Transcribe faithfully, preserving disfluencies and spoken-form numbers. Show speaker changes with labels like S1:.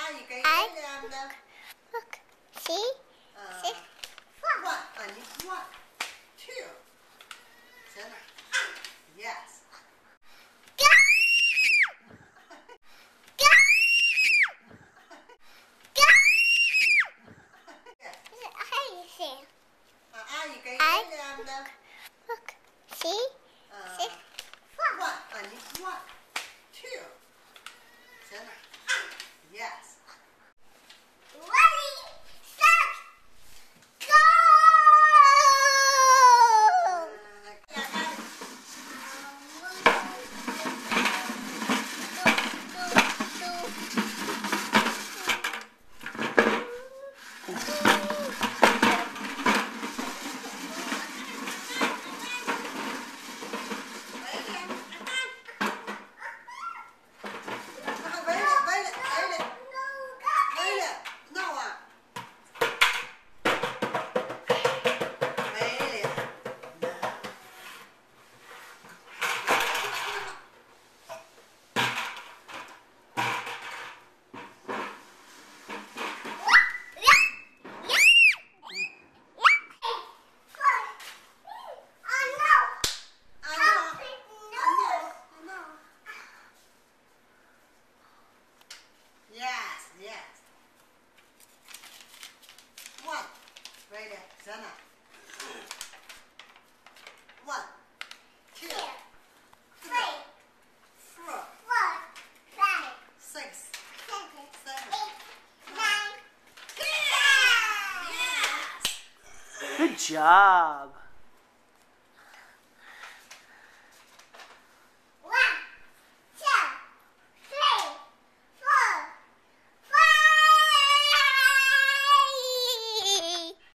S1: ai gì kỹ để làm nè.
S2: Look. See?
S1: Uh,
S2: Six.
S1: One. I need one. Two. Sienna. Yes. À, ai gì kỹ để làm nè.
S2: Look. See?
S1: Uh,
S2: Six.
S1: One. I need one. Two. Sienna. Yes.
S2: Ready, set, go!
S1: Yes, yes. One. Right there, Sienna. One. Two.
S2: Three,
S1: Four.
S2: four, five,
S1: Six.
S2: seven,
S1: Seven.
S2: eight, nine,
S1: Yes!
S3: Good job.